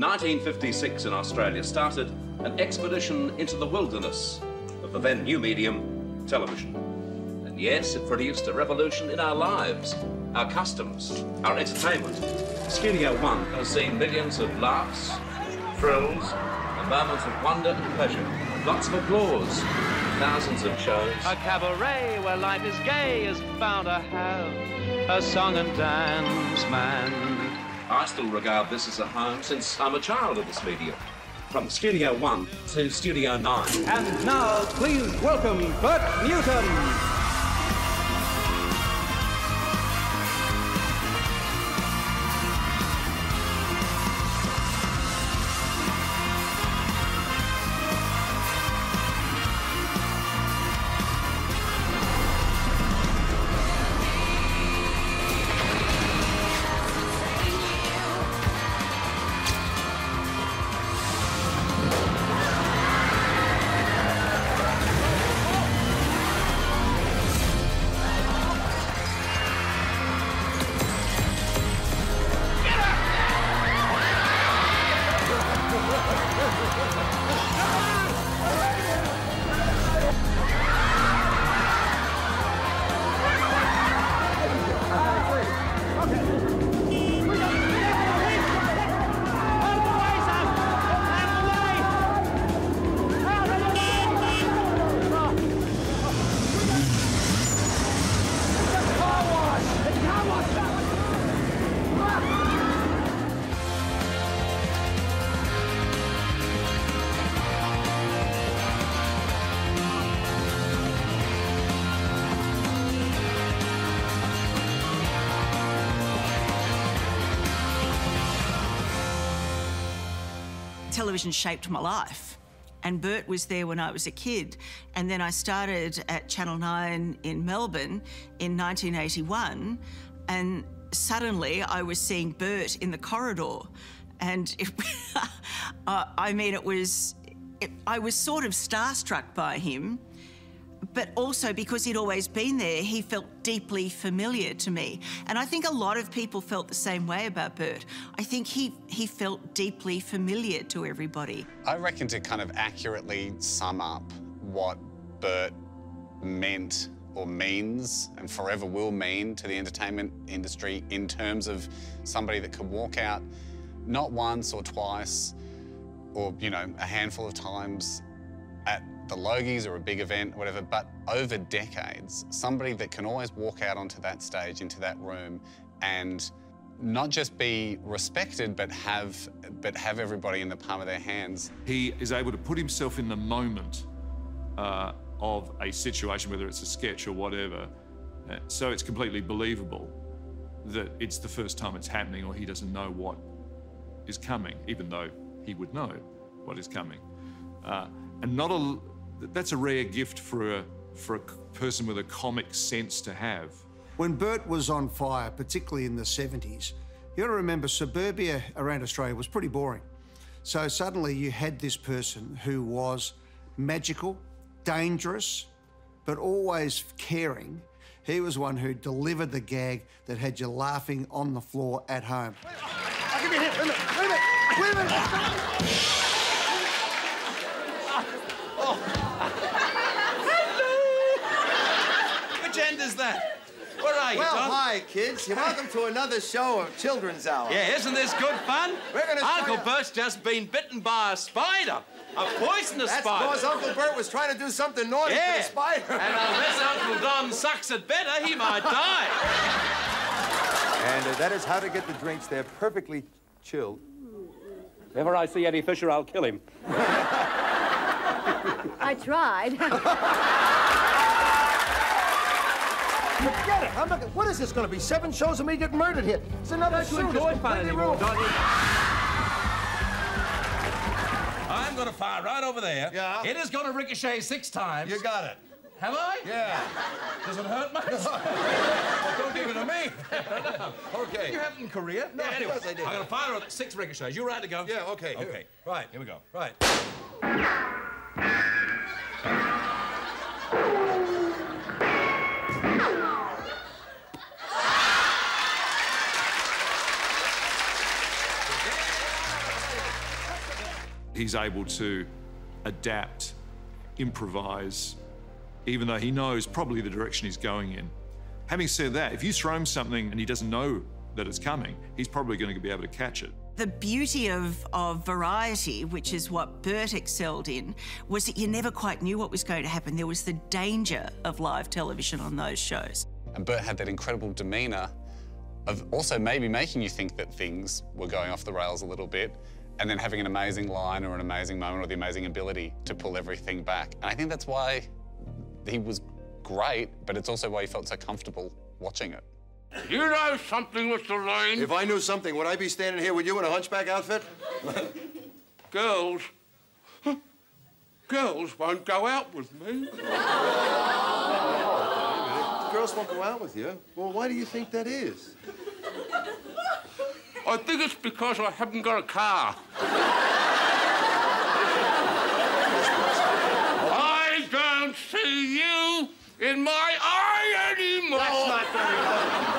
1956 in Australia started an expedition into the wilderness of the then new medium, television. And yes, it produced a revolution in our lives, our customs, our entertainment. Studio One has seen millions of laughs, thrills, and moments of wonder and pleasure. Lots of applause, thousands of shows. A cabaret where life is gay is bound to have a song and dance man. I still regard this as a home since I'm a child of this medium. From Studio One to Studio 9. And now, please welcome Bert Newton. Television shaped my life, and Bert was there when I was a kid, and then I started at Channel 9 in Melbourne in 1981, and suddenly I was seeing Bert in the corridor, and I mean, I was sort of starstruck by him, but also because he'd always been there, he felt deeply familiar to me. And I think a lot of people felt the same way about Bert. I think he felt deeply familiar to everybody. I reckon to kind of accurately sum up what Bert meant or means and forever will mean to the entertainment industry in terms of somebody that could walk out not once or twice or, you know, a handful of times at the Logies or a big event, whatever, but over decades, somebody that can always walk out onto that stage, into that room, and not just be respected, but have everybody in the palm of their hands. He is able to put himself in the moment of a situation, whether it's a sketch or whatever, so it's completely believable that it's the first time it's happening or he doesn't know what is coming, even though he would know what is coming. And that's a rare gift for a person with a comic sense to have. When Bert was on fire, particularly in the 70s, you got to remember suburbia around Australia was pretty boring. So suddenly you had this person who was magical, dangerous, but always caring. He was one who delivered the gag that had you laughing on the floor at home. I'll give you a hint. Wait a minute. Which end is that? Where are you, Well, Don? hi, kids. You're welcome to another show of Children's Hour. Yeah, isn't this good fun? We're gonna Uncle try to- Bert's just been bitten by a spider. A poisonous That's spider. because Uncle Bert was trying to do something naughty to the spider. And unless Uncle Don sucks it better, he might die. And that is how to get the drinks. They're perfectly chilled. If ever I see Eddie Fisher, I'll kill him. I tried. Forget it. I'm not. What is this going to be? 7 shows of me getting murdered here. It's another shoot. enjoy fun anymore, don't you? I'm going to fire right over there. Yeah. It is going to ricochet 6 times. You got it. Have I? Yeah. Does it hurt much? Don't give it to me. Okay. You have it in Korea? No, Yeah, of anyway, course I did. I'm going to fire 6 ricochets. You ready to go? Yeah, okay. Okay. Here. Right, here we go. Right. He's able to adapt, improvise, even though he knows probably the direction he's going in. Having said that, if you throw him something and he doesn't know that it's coming, he's probably going to be able to catch it. The beauty of variety, which is what Bert excelled in, was that you never quite knew what was going to happen. There was the danger of live television on those shows. And Bert had that incredible demeanour of also maybe making you think that things were going off the rails a little bit, and then having an amazing line or an amazing moment or the amazing ability to pull everything back. And I think that's why he was great, but it's also why he felt so comfortable watching it. You know something, Mr. Lane? If I knew something, would I be standing here with you in a hunchback outfit? Girls won't go out with me. Girls won't go out with you? Well, why do you think that is? I think it's because I haven't got a car. I don't see you in my eye anymore. That's not very funny.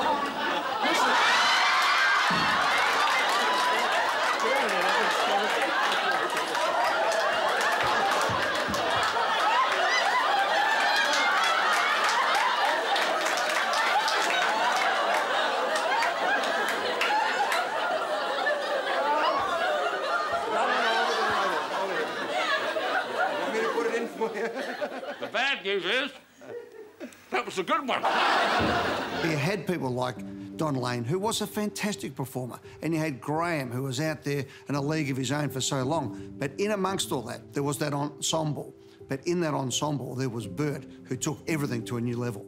The bad news is, that was a good one. You had people like Don Lane, who was a fantastic performer, and you had Graham, who was out there in a league of his own for so long. But in amongst all that, there was that ensemble. But in that ensemble, there was Bert, who took everything to a new level.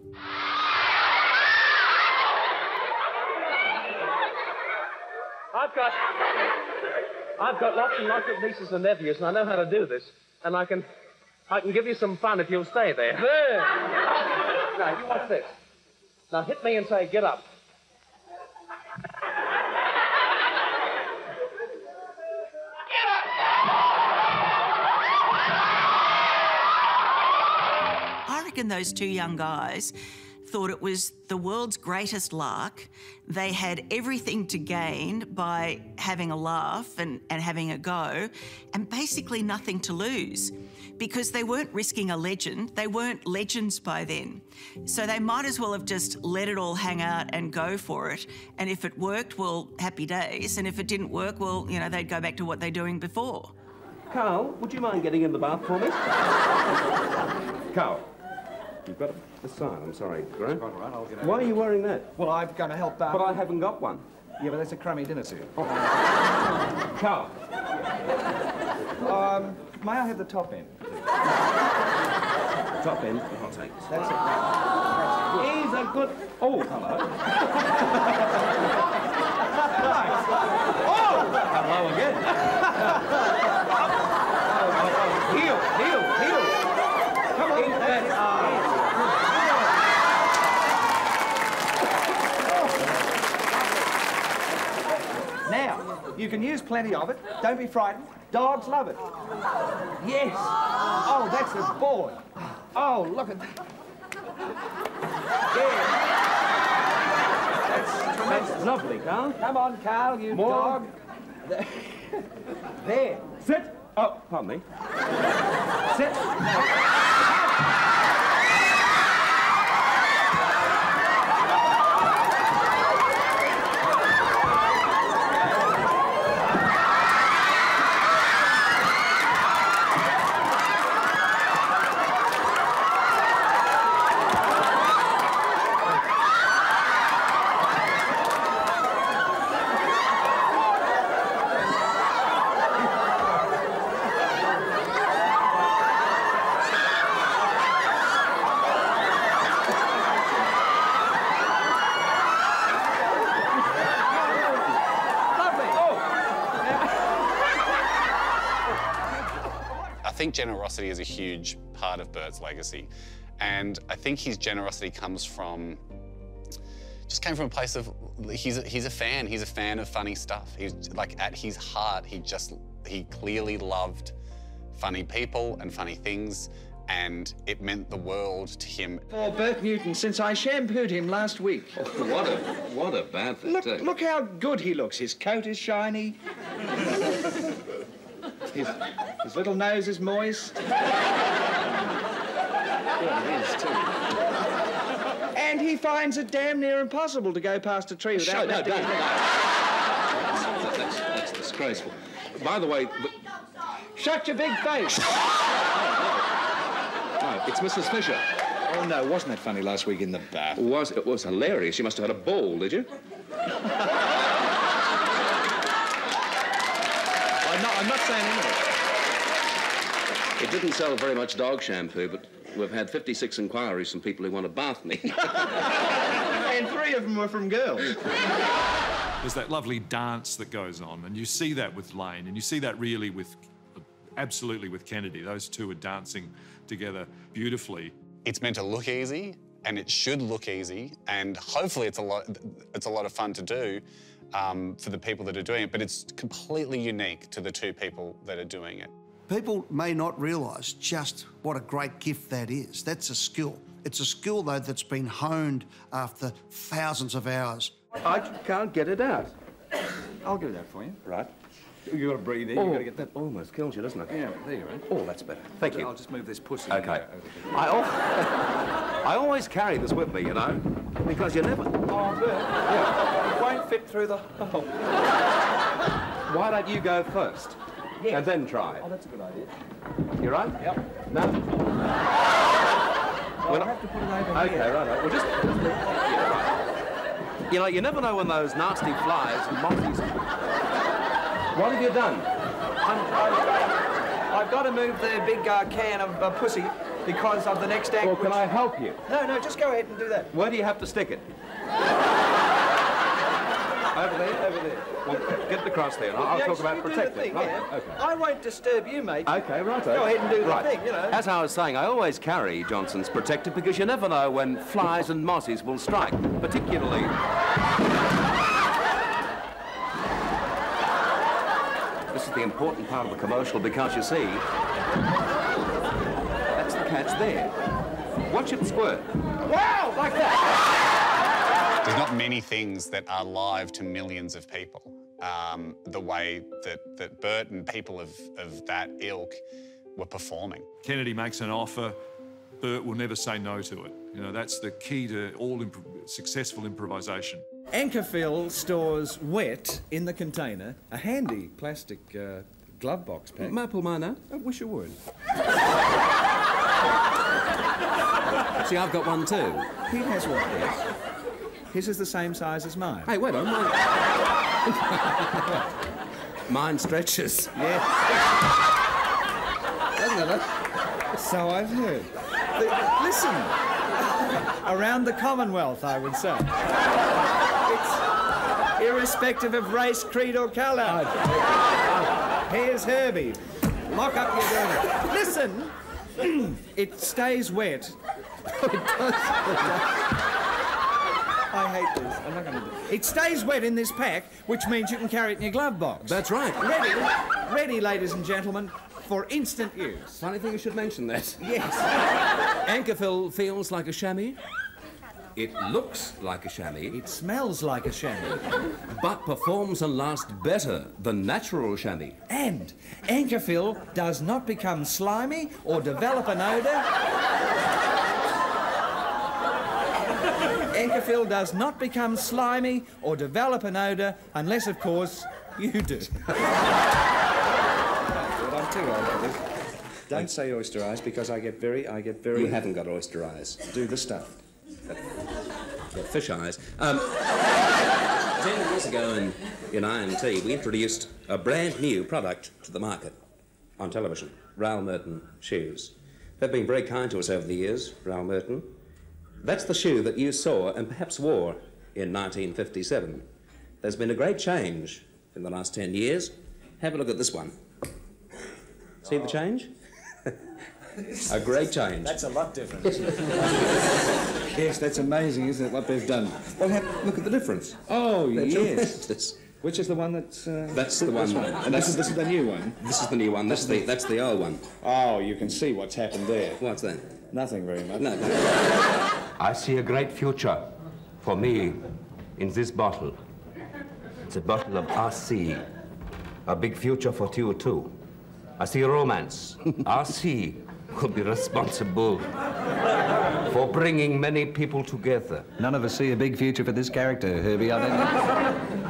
I've got lots and lots of nieces and nephews, and I know how to do this. And I can give you some fun if you'll stay there. There! Now, you watch this. Now, hit me and say, get up. I reckon those two young guys thought it was the world's greatest lark. They had everything to gain by having a laugh and having a go, and basically nothing to lose, because they weren't risking a legend. They weren't legends by then. So they might as well have just let it all hang out and go for it. And if it worked, well, happy days. And if it didn't work, well, you know, they'd go back to what they're doing before. Carl, would you mind getting in the bath for me? Carl, you've got a sign, I'm sorry, Graham. All right, I'll get Why are you wearing that? Well, I'm going to help out. But I haven't got one. Yeah, but that's a crummy dinner suit. Oh. Carl. May I have the top end? Top end, I'll take it. That's it. He's a good... Oh, hello. Oh! Hello again. Heel. Come on. Eat that Now, you can use plenty of it. Don't be frightened. Dogs love it. Yes. Oh, that's a boy. Oh, look at that. Yeah. That's lovely, Carl. Come on, Carl, you More. dog. There. Sit. Oh, pardon me. Sit. I think generosity is a huge part of Bert's legacy. And I think his generosity came from a place of, he's a fan. He's a fan of funny stuff. He's like, at his heart, he clearly loved funny people and funny things, and it meant the world to him. Poor Bert Newton, since I shampooed him last week. Oh, what a bad thing. Look how good he looks. His coat is shiny. His little nose is moist. Yeah, it is, too. And he finds it damn near impossible to go past a tree without lifting his leg. That's disgraceful. By the way... Shut your big face! No, it's Mrs. Fisher. Oh, no, wasn't that funny last week in the bath? It was hilarious. You must have had a ball, did you? I'm not saying anything. It didn't sell very much dog shampoo, but we've had 56 inquiries from people who want to bath me. And 3 of them were from girls. There's that lovely dance that goes on, and you see that with Lane, and you see that really absolutely with Kennedy. Those two are dancing together beautifully. It's meant to look easy, and it should look easy, and hopefully it's a lot of fun to do for the people that are doing it, but it's completely unique to the 2 people that are doing it. People may not realise just what a great gift that is. That's a skill. It's a skill, though, that's been honed after thousands of hours. I can't get it out. I'll get it out for you. Right. You've got to breathe in, Oh, you've got to get that... almost kills you, doesn't it? Yeah, there you are. Oh, that's better. Thank you. I'll just move this pussy. Okay. I always carry this with me, you know, because you never... Oh, good. Yeah. It won't fit through the hole. Why don't you go first? Yeah. And then try. Oh, that's a good idea. You right? Yep. No? I'll have to put it over Okay, here. right. Well, just... You know, you never know when those nasty flies and monkeys... What have you done? I've got to move the big can of pussy because of the next act. Well, can I help you? No, just go ahead and do that. Where do you have to stick it? Over there. Well, get it across there, and I'll talk about protecting. Right, okay. I won't disturb you, mate. Okay, right. Go ahead and do the thing, you know. As I was saying, I always carry Johnson's Protector because you never know when flies and mozzies will strike, particularly... This is the important part of the commercial because, you see, that's the catch there. Watch it squirt. Wow, like that! There's not many things that are live to millions of people the way that Bert and people of that ilk were performing. Kennedy makes an offer, Bert will never say no to it. You know, that's the key to all successful improvisation. Ankerfill stores wet in the container, a handy plastic glove box pack. Maple miner? I wish you would. See, I've got one too. Pete has one, yes. His is the same size as mine. Hey, wait on, mine... Mine stretches. Yeah. Doesn't it? So I've heard. Listen, around the Commonwealth, I would say. It's irrespective of race, creed or colour. Here's Herbie. Lock up your door. Listen, it stays wet. It does. I hate this. I'm not going to do it. It stays wet in this pack, which means you can carry it in your glove box. That's right. Ready, ladies and gentlemen, for instant use. Funny thing you should mention that. Yes. Ankerfill feels like a chamois. It looks like a chamois. It smells like a chamois. But performs and lasts better than natural chamois. And Ankerfill does not become slimy or develop an odour. Ankerfill does not become slimy or develop an odour unless, of course, you do. I'm too old for this. Don't say oyster eyes because I get very... You haven't got oyster eyes. Do the stuff. Got fish eyes. 10 years ago in IMT, we introduced a brand new product to the market on television, Rowell Merton shoes. They've been very kind to us over the years, Rowell Merton. That's the shoe that you saw and perhaps wore in 1957. There's been a great change in the last 10 years. Have a look at this one. See the change? A great change. That's a lot different. Yes, that's amazing, isn't it, what they've done? Well, look at the difference. Oh, They're yes. tremendous. Which is the one that's... That's the one. And this is the new one? This is the new one. That's the old one. Oh, you can see what's happened there. What's that? Nothing very much. No. I see a great future for me in this bottle. It's a bottle of RC. A big future for you, too. I see romance. RC will be responsible for bringing many people together. None of us see a big future for this character, Herbie, I don't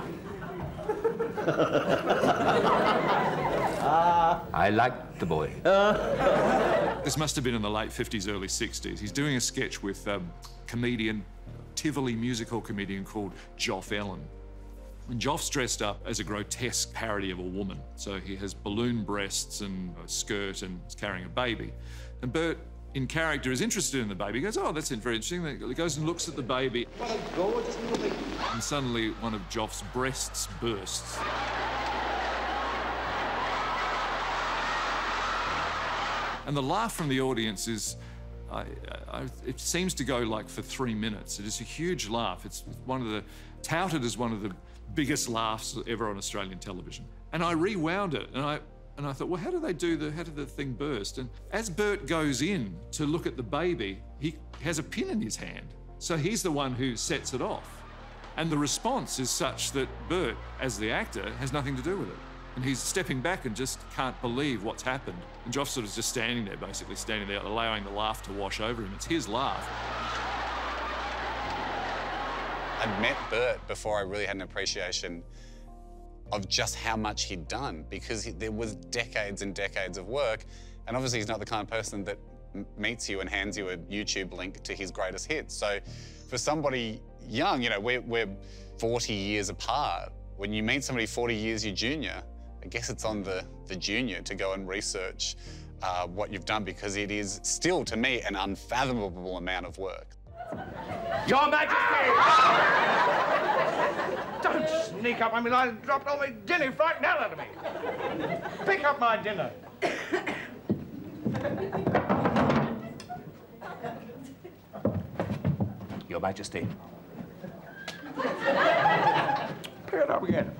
I like the boy. This must have been in the late 50s, early 60s. He's doing a sketch with comedian, Tivoli musical comedian called Joff Ellen. And Joff's dressed up as a grotesque parody of a woman. So he has balloon breasts and a skirt and is carrying a baby. And Bert, in character, is interested in the baby. He goes, oh, that's very interesting. He goes and looks at the baby. What a gorgeous little thing. And suddenly one of Joff's breasts bursts. And the laugh from the audience is, it seems to go like for 3 minutes. It is a huge laugh. It's touted as one of the biggest laughs ever on Australian television. And I rewound it, and I thought, well, how did the thing burst? And as Bert goes in to look at the baby, he has a pin in his hand. So he's the one who sets it off. And the response is such that Bert, as the actor, has nothing to do with it. And he's stepping back and just can't believe what's happened. And Joff sort of just standing there, basically standing there, allowing the laugh to wash over him. It's his laugh. I'd met Bert before I really had an appreciation of just how much he'd done, because there was decades and decades of work, and obviously he's not the kind of person that meets you and hands you a YouTube link to his greatest hits. So for somebody young, you know, we're 40 years apart. When you meet somebody 40 years your junior, I guess it's on the junior to go and research what you've done, because it is still, to me, an unfathomable amount of work. Your Majesty! Don't sneak up on me like dropped all my dinner. You frightened hell out of me. Pick up my dinner. Your Majesty. Pick it up again.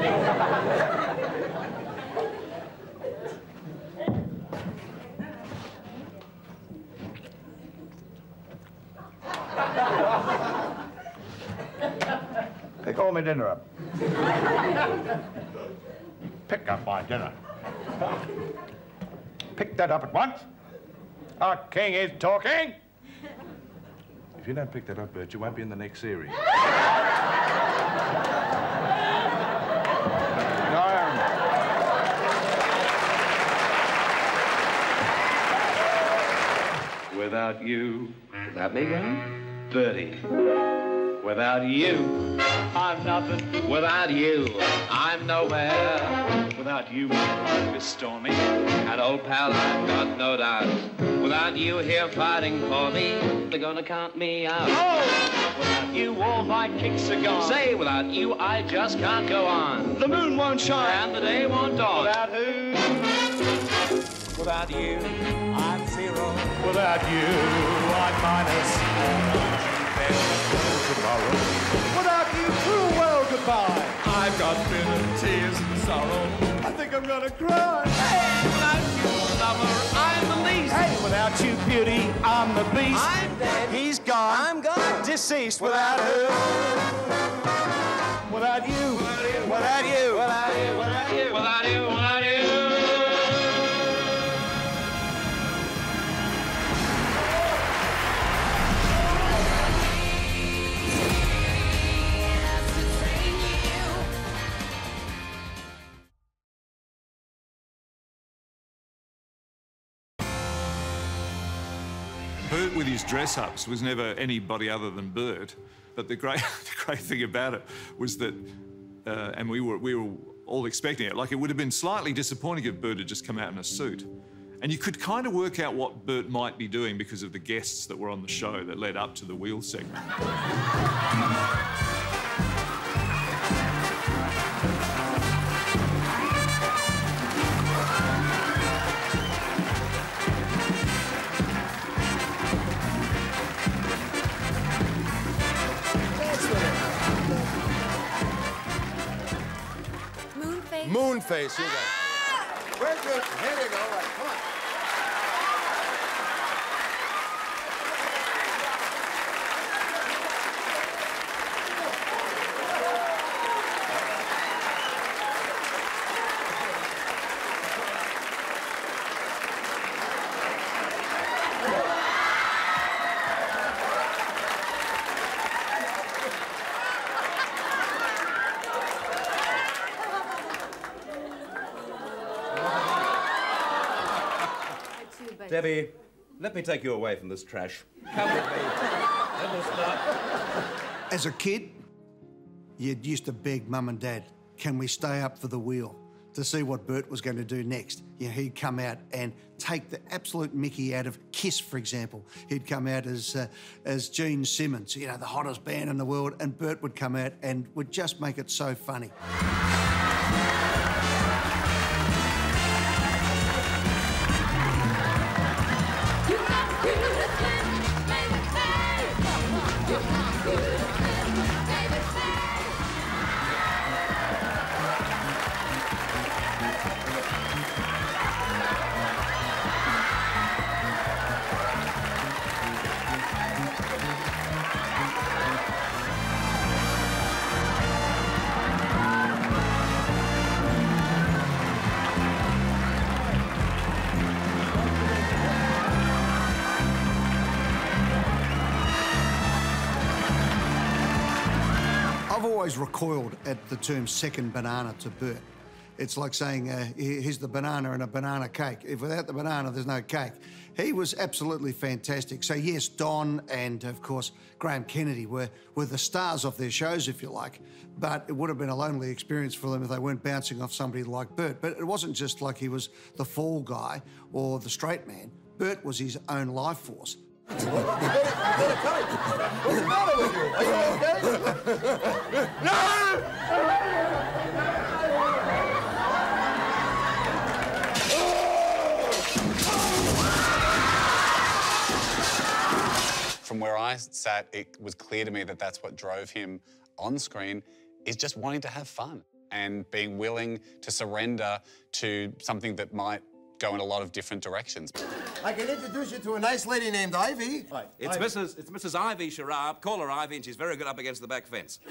Pick all my dinner up. Pick up my dinner. Pick that up at once. Our king is talking. If you don't pick that up, Bert, you won't be in the next series. Without you. Without me, Graham? Bertie. Without you, I'm nothing. Without you, I'm nowhere. Without you, my life is stormy. And old pal, I've got no doubt. Without you here fighting for me, they're gonna count me out. Oh! Without you, all my kicks are gone. Say, without you, I just can't go on. The moon won't shine. And the day won't dawn. Without who? Without you, I'm zero. Without you, I'm minus. Tomorrow. Without you, well, goodbye. I've got bitter tears and sorrow. I think I'm gonna cry. Hey, without you, lover, I'm the least. Hey, without you, beauty, I'm the beast. I'm dead. He's gone. I'm gone. Deceased. Without her. Without you. Without you. Without you. Without you. Without you. Without you. Bert with his dress-ups was never anybody other than Bert. But the great thing about it was that, and we were all expecting it, like it would have been slightly disappointing if Bert had just come out in a suit. And you could kind of work out what Bert might be doing because of the guests that were on the show that led up to the wheel segment. Moonface, you got. We're good. Here we go. All right, come on. Debbie, let me take you away from this trash. Come with me. Then we'll start. As a kid, you used to beg Mum and Dad, can we stay up for the wheel to see what Bert was going to do next? You know, he'd come out and take the absolute mickey out of Kiss, for example. He'd come out as Gene Simmons, you know, the hottest band in the world, and Bert would come out and would just make it so funny. I've always recoiled at the term second banana to Bert. It's like saying, here's the banana and a banana cake. If without the banana, there's no cake. He was absolutely fantastic. So yes, Don and, of course, Graham Kennedy were the stars of their shows, if you like. But it would have been a lonely experience for them if they weren't bouncing off somebody like Bert. But it wasn't just like he was the fall guy or the straight man. Bert was his own life force. What's the matter with you? Are you okay? No! From where I sat, it was clear to me that that's what drove him on screen, is just wanting to have fun and being willing to surrender to something that might go in a lot of different directions. I can introduce you to a nice lady named Ivy. It's Mrs. Ivy Sharab. Call her Ivy, and she's very good up against the back fence.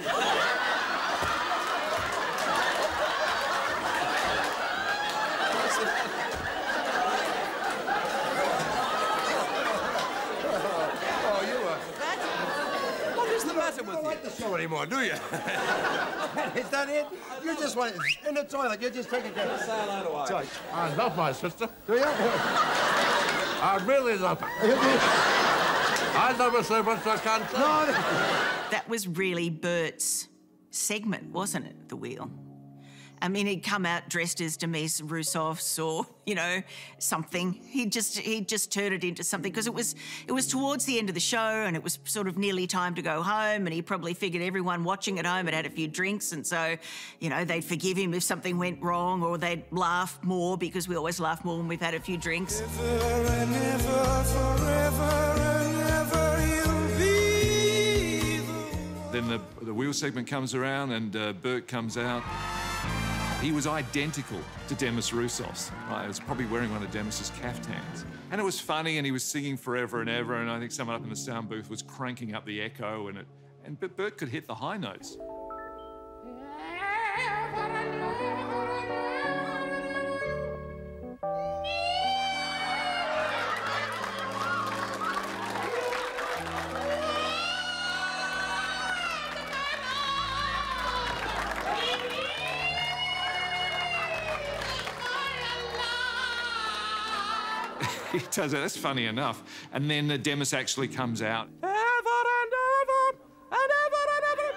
What is the matter with you? You don't like the show anymore, do you? Is that it? You just want in the toilet. You're just taking care of Say hello to Ivy. I love my sister. Do you? I really love her. I love her so much I can't say. No. That was really Bert's segment, wasn't it, The Wheel? I mean, he'd come out dressed as Demis Roussos or, you know, something. He'd just turn it into something, because it was towards the end of the show and it was sort of nearly time to go home, and he probably figured everyone watching at home had had a few drinks, and so, you know, they'd forgive him if something went wrong, or they'd laugh more, because we always laugh more when we've had a few drinks. Ever and ever, forever and ever, you'll be Then the Wheel segment comes around and Bert comes out. He was identical to Demis Roussos. He was probably wearing one of Demis's caftans. And it was funny, and he was singing Forever and Ever, and I think someone up in the sound booth was cranking up the echo, and Bert could hit the high notes. He does it. That's funny enough. And then Demis actually comes out. Ever and ever, and ever and ever.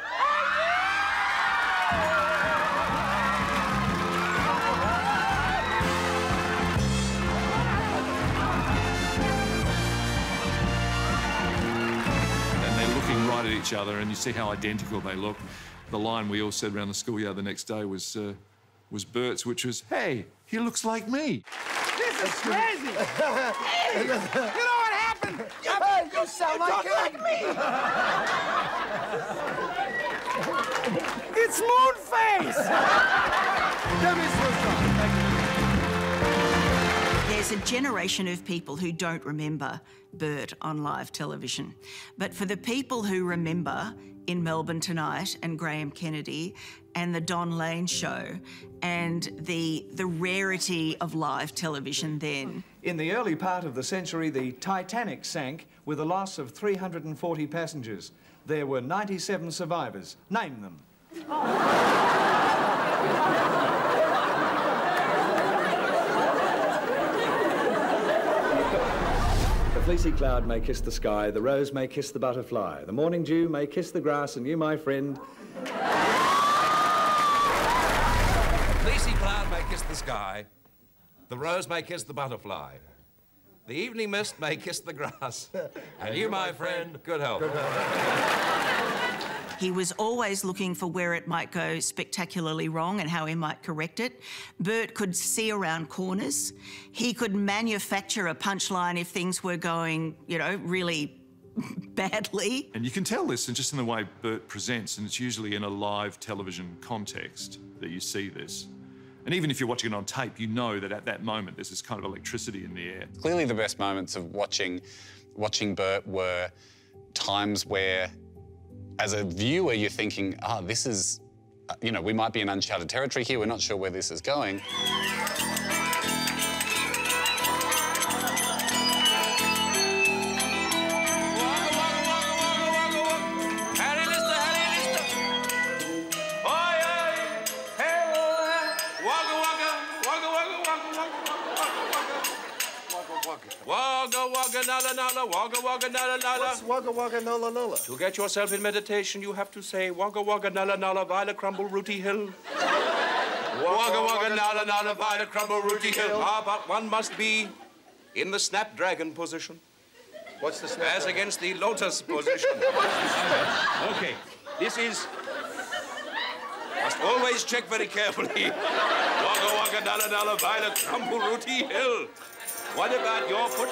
And they're looking right at each other, and you see how identical they look. The line we all said around the schoolyard the next day was Bert's, which was, "Hey, he looks like me." This is crazy! Hey, you know what happened? Hey, you sound like me! It's Moonface! There's a generation of people who don't remember Bert on live television. But for the people who remember In Melbourne Tonight and Graham Kennedy and the Don Lane Show and the rarity of live television then. In the early part of the century, the Titanic sank with a loss of 340 passengers. There were 97 survivors. Name them. fleecy cloud may kiss the sky, the rose may kiss the butterfly, the morning dew may kiss the grass, and you, my friend... Fleecy cloud may kiss the sky, the rose may kiss the butterfly, the evening mist may kiss the grass, and you, my friend, good health. He was always looking for where it might go spectacularly wrong and how he might correct it. Bert could see around corners. He could manufacture a punchline if things were going, you know, really badly. And you can tell this just in the way Bert presents, and it's usually in a live television context that you see this. And even if you're watching it on tape, you know that at that moment there's this kind of electricity in the air. Clearly the best moments of watching Bert were times where, as a viewer, you're thinking, this is, you know, we might be in uncharted territory here, we're not sure where this is going. Wagga wagga nalla nalla, wagga wagga nalla nalla. What's wagga wagga nalla nalla? To get yourself in meditation, you have to say wagga wagga nalla nalla, violet crumble rooty hill. Wagga wagga nalla nalla, violet crumble rooty hill. But one must be in the snapdragon position. What's the snapdragon? As against the lotus position. Okay, this is... Must always check very carefully. Wagga wagga nalla nalla, violet crumble rooty hill. What about your foot?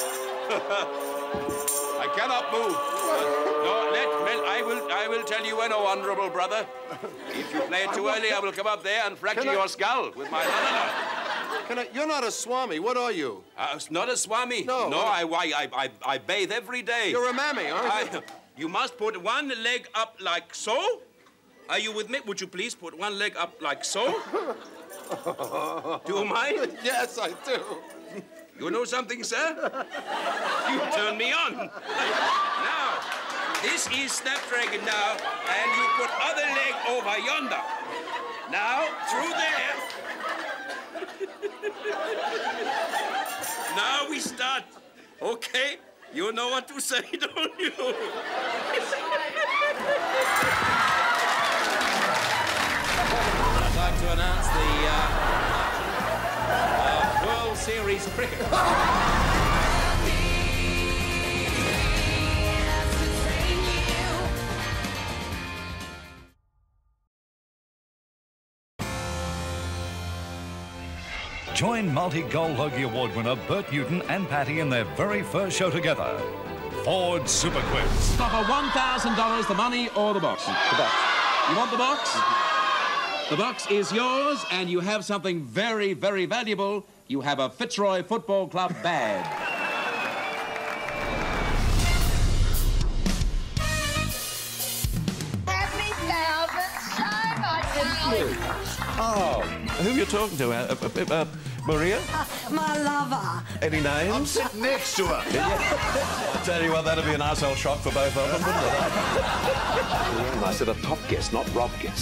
I cannot move. No, I will tell you when, oh honourable brother. If you play it too early, I will come up there and fracture your skull with my You're not a swami. What are you? Not a swami. No. No, I bathe every day. You're a mammy, aren't you? You must put one leg up like so. Are you with me? Would you please put one leg up like so? Do you mind? Yes, I do. You know something, sir? You turn me on. Now, this is Snapdragon now, and you put other leg over yonder. Now, through there. Now we start. Okay? You know what to say, don't you? I'd like to announce the World Series cricket. Join multi-Gold Logie Award winner Bert Newton and Patty in their very first show together. Ford Super Quiz. Stop $1,000, the money or the box? The box. You want the box? The box is yours, and you have something very, very valuable. You have a Fitzroy Football Club badge. Happy thousand, so much. Oh, who are you talking to? Maria? My lover. Any names? I'm sitting next to her. I tell you what, that'd be an arsehole shock for both of them, wouldn't it? I said a top guest, not Rob guest.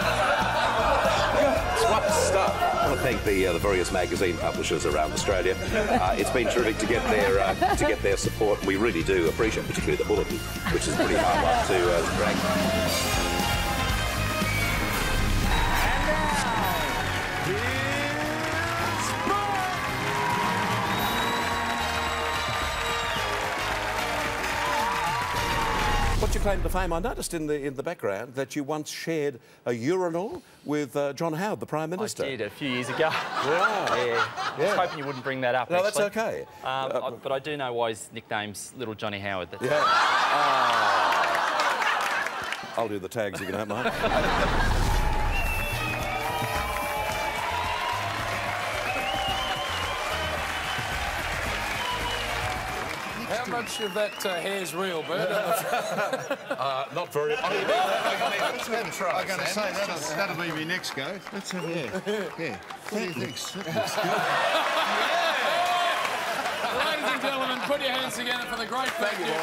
Swap stuff. I want to thank the various magazine publishers around Australia. It's been terrific to get their support, and we really do appreciate, particularly the Bulletin, which is a pretty hard one to drag. What's your claim to fame? I noticed in the background that you once shared a urinal with John Howard, the Prime Minister. I did, a few years ago. Right. Yeah. I was hoping you wouldn't bring that up, No, actually. that's okay. But I do know why his nickname's Little Johnny Howard. Yeah. I'll do the tags if you don't mind. How much of that hair's real, Bert? Not very. I'm going to say that'll be my next go. Let's have yeah. What do you think? Ladies and gentlemen, put your hands together for the great thank you.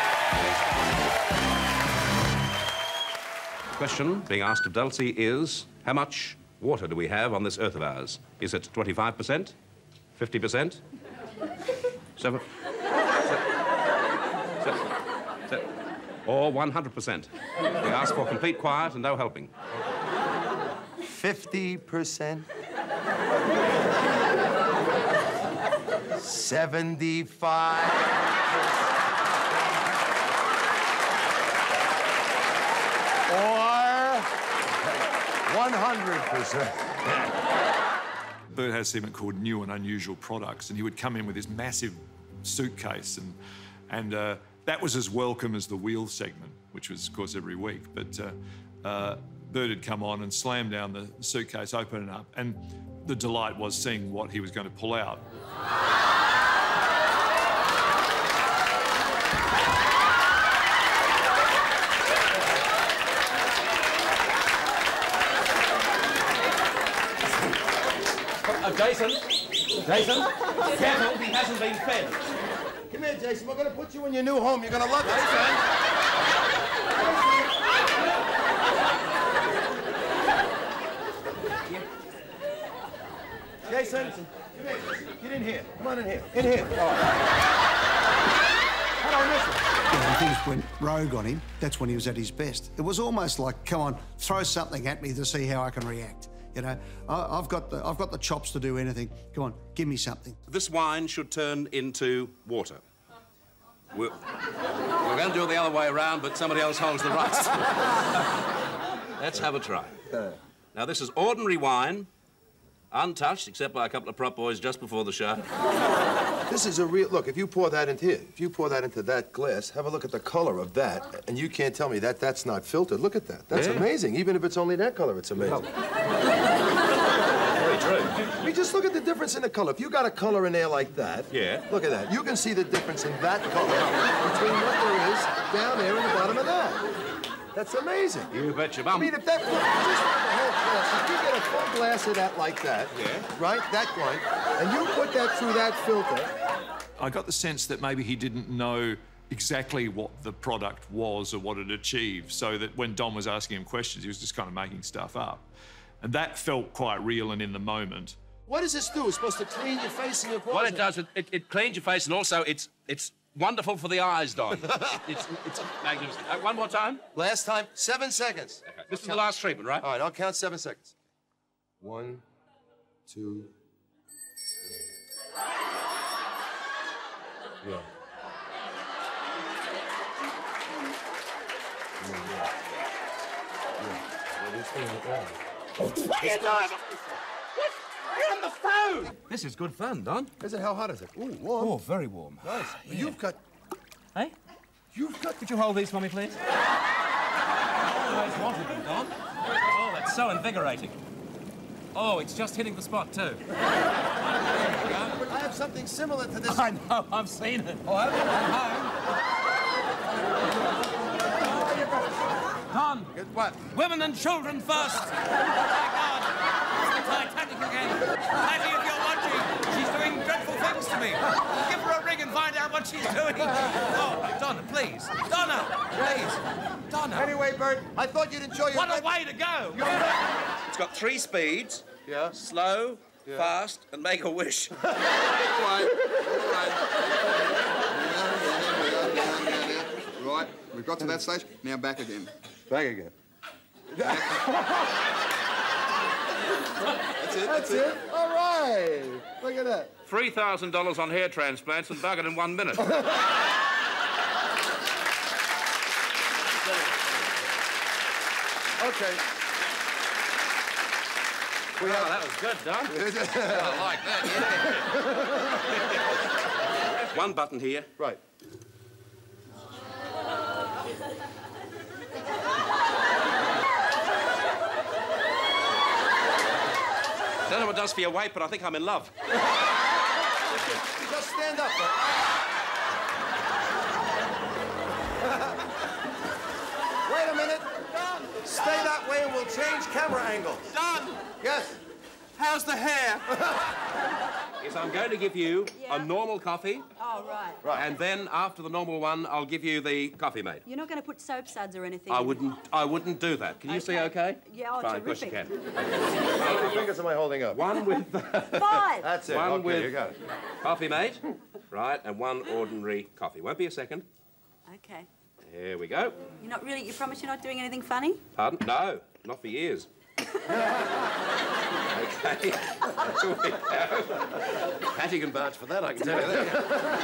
The question being asked of Dulcie is, how much water do we have on this Earth of ours? Is it 25%? 50%? 7? Or 100%. We ask for complete quiet and no helping. 50%. 75. Or 100%. Bert had a segment called New and Unusual Products, and he would come in with this massive suitcase, and that was as welcome as the Wheel segment, which was, of course, every week. But Bert had come on and slammed down the suitcase, open it up, and the delight was seeing what he was going to pull out. Jason, careful, he hasn't been fed. Come here, Jason. We're going to put you in your new home. You're going to love it. Jason, come here. Get in here. Come on in here. In here. All right. How do I miss it? When things went rogue on him, that's when he was at his best. It was almost like, come on, throw something at me to see how I can react. You know, I've got the chops to do anything. Come on, give me something. This wine should turn into water. We're going to do it the other way around, but somebody else holds the rights. Let's have a try. Now, this is ordinary wine, untouched, except by a couple of prop boys just before the show. This is a real... Look, if you pour that into here, if you pour that into that glass, have a look at the color of that, and you can't tell me that that's not filtered. Look at that. That's amazing. Even if it's only that color, it's amazing. Very true. I mean, just look at the difference in the color. If you got a color in there like that, look at that. You can see the difference in that color between what there is down there in the bottom of that. That's amazing. You bet your bum. I mean, if that... Just like the whole glass, if you get a full glass of that like that, right, that wine, and you put that through that filter... I got the sense that maybe he didn't know exactly what the product was or what it achieved, so that when Don was asking him questions, he was just kind of making stuff up. And that felt quite real and in the moment. What does this do? It's supposed to clean your face and your pores? What it does, it cleans your face, and also it's wonderful for the eyes, Don. it's magnificent. One more time. Last time, 7 seconds. Okay. This is the last treatment, right? All right, I'll count 7 seconds. 1, 2... Yeah. Quiet, Don! You're on the phone! This is good fun, Don. Is it? How hot is it? Ooh, warm. Oh, very warm. Nice. Yeah. You've got... Hey? You've got... Could you hold these for me, please? Always wanted them, Don. Oh, that's so invigorating. Oh, it's just hitting the spot, too. I have something similar to this. I know, I've seen it. Oh, have you? Don! What? Women and children first! Oh, my God! It's the Titanic again. Patty, if you're watching, she's doing dreadful things to me. Give her a ring and find out what she's doing. Oh, Donna, please. Donna, please. Donna. Anyway, Bert, I thought you'd enjoy your... What a way to go! It's got 3 speeds. Yeah. Slow, fast, and make a wish. All right. Right, we've got to that stage. Now back again. Back again. That's it. All right. Look at that. $3,000 on hair transplants and buggered in 1 minute. Okay. Wow, that was good, Don. I like that, yeah. 1 button here. Right. I don't know what it does for your weight, but I think I'm in love. Just stand up, Bert. Wait a minute. Stay that way and we'll change camera angles. Don! Yes? How's the hair? Yes, I'm going to give you a normal coffee. Oh, right. And then, after the normal one, I'll give you the coffee mate. You're not going to put soap suds or anything I in? wouldn't do that. Can you see okay? Yeah, oh, Fine, of course you terrific. can. How many fingers am I holding up? 1 with... 5! That's it. One Okay, with you got it. coffee mate, right, and 1 ordinary coffee. Won't be a second. Okay. Here we go. You're not really... You promise you're not doing anything funny? Pardon? No, not for years. Okay. Here we go. Patty can vouch for that, I can tell you that.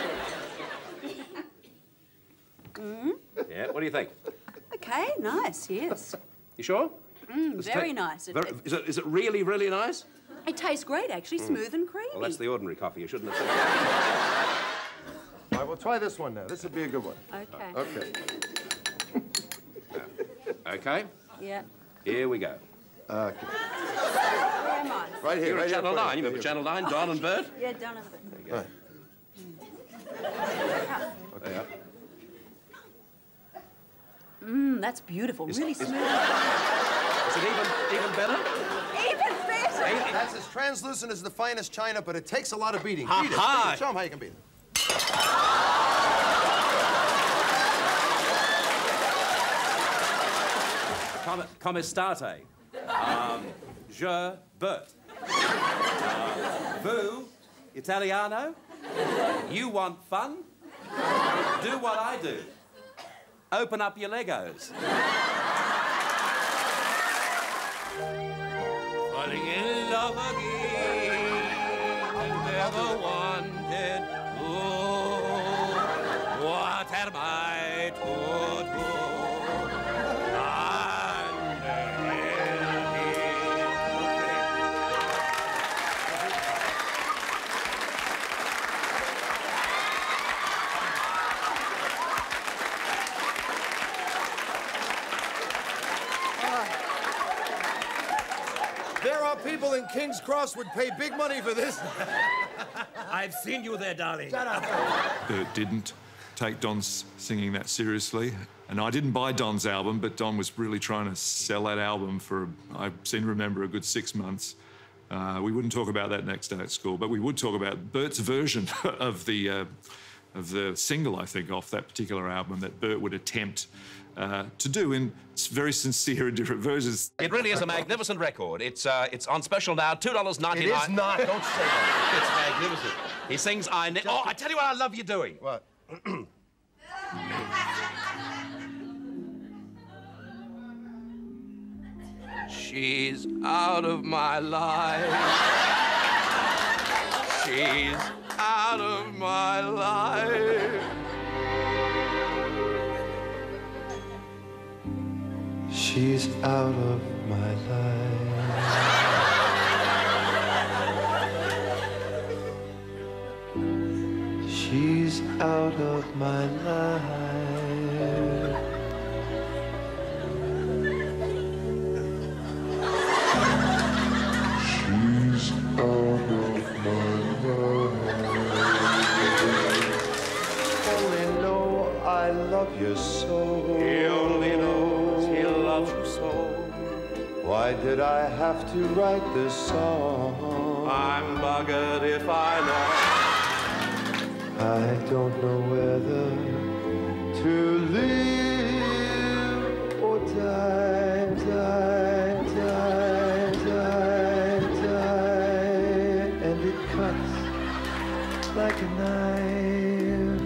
Yeah, what do you think? Okay, nice, yes. You sure? Very nice. Is it really, really nice? It tastes great, actually, smooth and creamy. Well, that's the ordinary coffee. You shouldn't have said All right, we'll try this one now. This would be a good one. Okay. Okay. Okay. Yeah. Here we go. Okay. Where am I? Right here, You're right at Channel here. 9. You remember Channel 9, Don and Bert? Yeah, done it. There you go. Right. There you are. That's beautiful. Really smooth. Is it even better? Even better! That's as translucent as the finest china, but it takes a lot of beating. Ha Beat it. ha! Beat it. Show them how you can beat it. Come estate. Je, Bert. Vous, Italiano. You want fun? Do what I do. Open up your Legos. Falling in love again and never wanted. Oh, what am I to do? There are people in King's Cross would pay big money for this. I've seen you there, darling. Shut up. Bert didn't take Don's singing that seriously. And I didn't buy Don's album, but Don was really trying to sell that album for, I seem to remember, a good 6 months. We wouldn't talk about that next day at school, but we would talk about Bert's version of the single, I think, off that particular album that Bert would attempt to do in very sincere and different versions. It really is a magnificent record. It's on special now, $2.99. It is not. Don't say that. It's magnificent. He sings Oh, I tell you what I love you doing. What? She's out of my life. She's out of my life. She's out of my life. She's out of my life. She's out of my life. Only know I love you so. He only knows he loves you so. Why did I have to write this song? I'm buggered if I know. I don't know whether to live or die, die, die, die, die. And it cuts like a knife.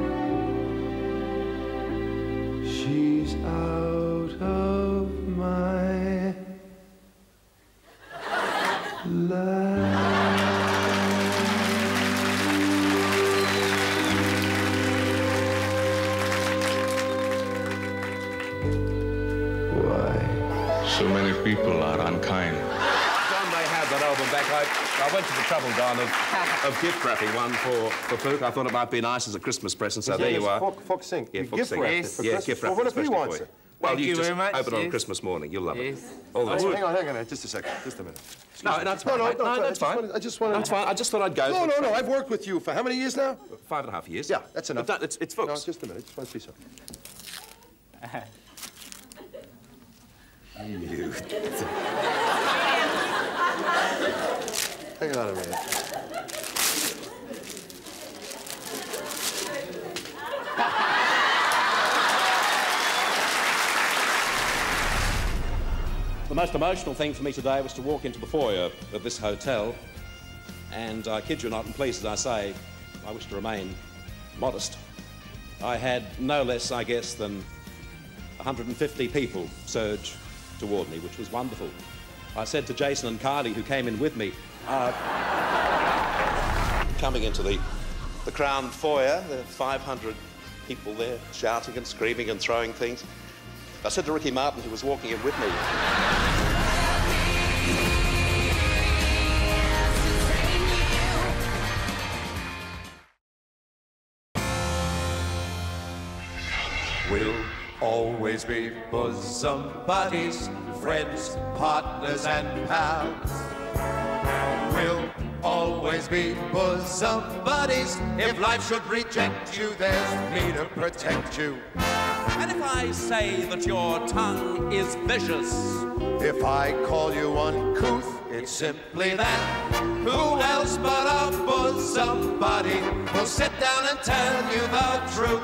She's out of my life. So many people are unkind. Don may have that album back. I went to the trouble, Don, of gift wrapping one for Fook. I thought it might be nice as a Christmas present, so there you are. Fook Sink. Yeah, You Fook gift Sink. wrapped it Yes. for Yeah, Christmas. gift wrapped Well, what if he especially wants for it? you. Well, Thank you you just very much, open on yes. Christmas morning. You'll love it. Yes. All the best. Hang on, just a second, just a minute. No, that's fine. No, that's fine. I just wanted. That's fine. I just thought I'd go. No. I've worked with you for how many years now? 5.5 years. Yeah, that's enough. But it's Fook's. No, just a minute. Just want to see something. You. Hang on a minute. The most emotional thing for me today was to walk into the foyer of this hotel, and I kid you not, and please as I say, I wish to remain modest. I had no less, I guess, than 150 people surge toward me, which was wonderful. I said to Jason and Kylie, who came in with me, coming into the Crown foyer, there are 500 people there shouting and screaming and throwing things. I said to Ricky Martin, who was walking in with me, We'll always be bosom buddies, friends, partners and pals. We'll always be bosom buddies. If life should reject you, there's me to protect you. And if I say that your tongue is vicious, if I call you uncouth, it's simply that. Who else but a bosom buddy will sit down and tell you the truth?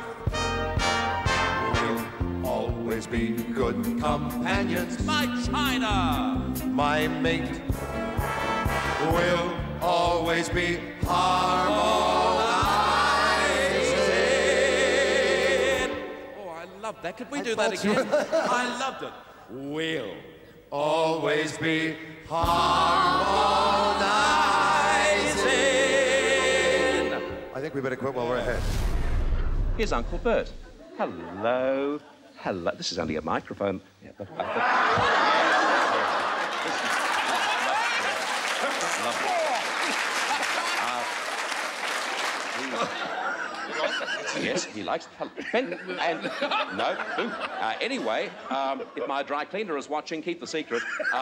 We'll always be good companions. My China, my mate. We'll always be harmonizing. Oh, I love that. Could we do that again? I loved it. We'll always be harmonizing. I think we better quit while we're ahead. Here's Uncle Bert. Hello. Hello. This is only a microphone. Yeah, but, yes, he likes Ben. And no. Anyway, if my dry cleaner is watching, keep the secret.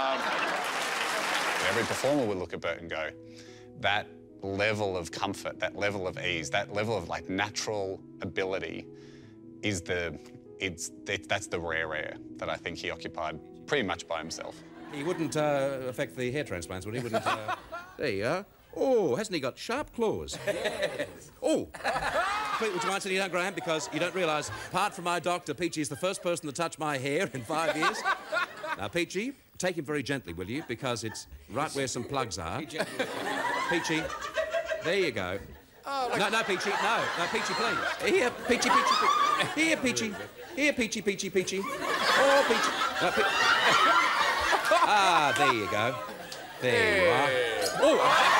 Every performer will look at Bert and go, that level of comfort, that level of ease, that level of like natural ability is that's the rare that I think he occupied pretty much by himself. He wouldn't affect the hair transplants, would he? Wouldn't, there you are. Oh, hasn't he got sharp claws? Yes. Oh! Would you mind sitting down, Graham? Because you don't realise, apart from my doctor, Peachy is the first person to touch my hair in 5 years. Now, Peachy, take him very gently, will you? Because it's right where some plugs are. Peachy, there you go. Oh, no, Peachy, no, Peachy, please. Here, Peachy. Here, Peachy. Here, Peachy. Oh, Peachy. No, there you go. There you are. Oh!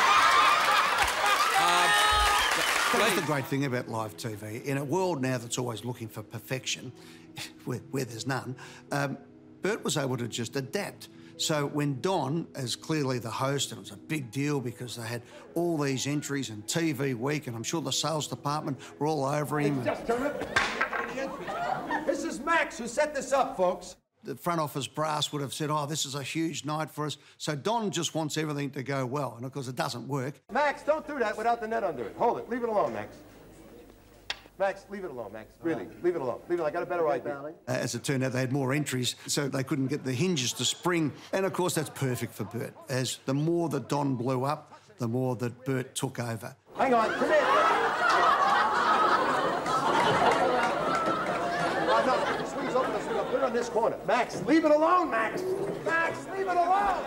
That's the great thing about live TV. In a world now that's always looking for perfection, where there's none, Bert was able to just adapt. So when Don, as clearly the host, and it was a big deal because they had all these entries and TV Week, and I'm sure the sales department were all over him. Just turn it. This is Max who set this up, folks. The front office brass would have said, oh, this is a huge night for us. So Don just wants everything to go well, and of course it doesn't work. Max, don't do that without the net under it. Hold it. Leave it alone, Max. Max, leave it alone, Max. Really, leave it alone. Leave it. I got a better idea. As it turned out, they had more entries, so they couldn't get the hinges to spring. And of course, that's perfect for Bert, as the more that Don blew up, the more that Bert took over. Hang on, come here. No, swings open the swing. I'll put it on this corner. Max, leave it alone, Max. Max, leave it alone.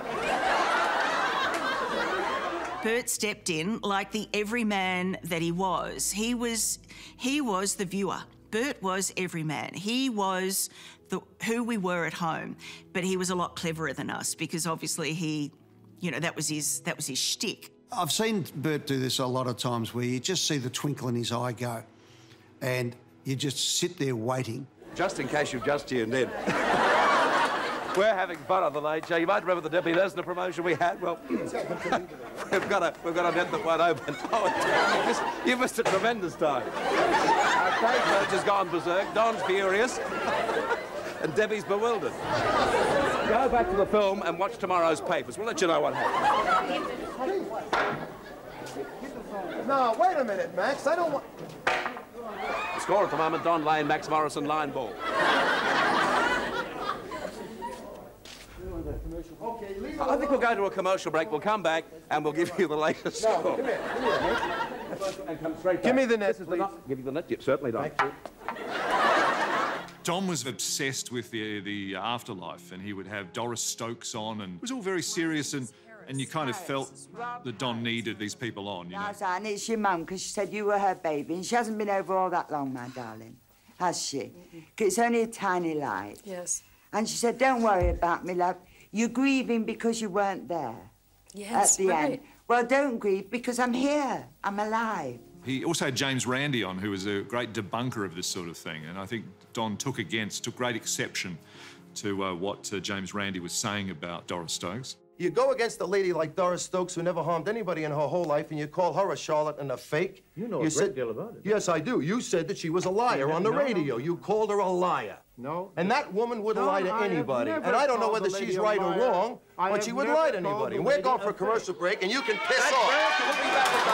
Bert stepped in like the everyman that he was. He was the viewer. Bert was everyman. He was who we were at home, but he was a lot cleverer than us because obviously that was his shtick. I've seen Bert do this a lot of times where you just see the twinkle in his eye go, and you just sit there waiting. Just in case you've just tuned in. We're having fun on the Late Show. You might remember the Debbie Lesnar promotion we had. Well, we've got a net that won't open. Oh, you missed a tremendous time. Our coach has gone berserk. Don's furious. And Debbie's bewildered. Go back to the film and watch tomorrow's papers. We'll let you know what happened. No, wait a minute, Max. I don't want... The score at the moment, Don Lane, Max Morrison, line ball. I think we'll go to a commercial break. We'll come back and we'll give you the latest score. Come here. And come straight back. Give me the net, please. Give you the net? Yep, certainly, Don. Don was obsessed with the afterlife, and he would have Doris Stokes on, and it was all very serious. And And you kind of felt that Don needed these people on, you know. And it's your mum, because she said you were her baby, and she hasn't been over all that long, my darling, has she? 'Cause it's only a tiny light. Yes. And she said, don't worry about me, love. You're grieving because you weren't there. Yes, at the right. end. Well, don't grieve, because I'm here. I'm alive. He also had James Randi on, who was a great debunker of this sort of thing, and I think Don took great exception to what James Randi was saying about Doris Stokes. You go against a lady like Doris Stokes, who never harmed anybody in her whole life, and you call her a charlatan and a fake. You know a great deal about it. Yes, I do. You said that she was a liar on the radio. You called her a liar. No. And that woman wouldn't lie to anybody. And I don't know whether she's right or wrong, but she wouldn't lie to anybody. And we're going for a commercial break, and you can piss off. We'll be back with